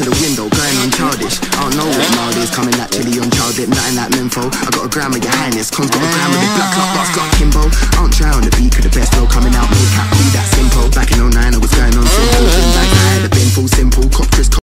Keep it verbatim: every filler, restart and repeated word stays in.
to the window, going on childish. I don't know what mild is, coming naturally on child, nothing like Menfo. I got a gram of your highness, cons got a gram of the black